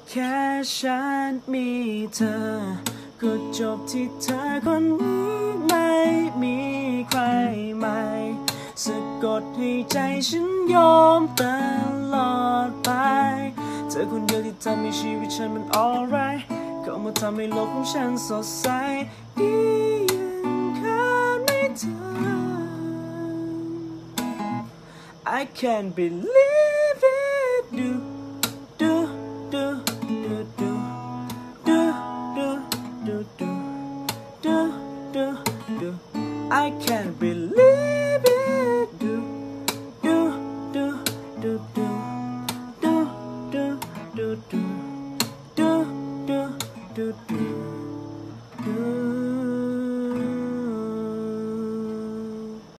แค่ฉันมีเธอก็จบที่เธอคนนี้ไม่มีใครใหม่สะกดให้ใจฉันยอมตลอดไปเธอคนเดียวที่ทำให้ชีวิตฉันมัน alright เข้ามาทำให้โลกของฉันสดใสดียังขาดไม่เธอ I can't believe it do do do do do do do do do do do do I can't believe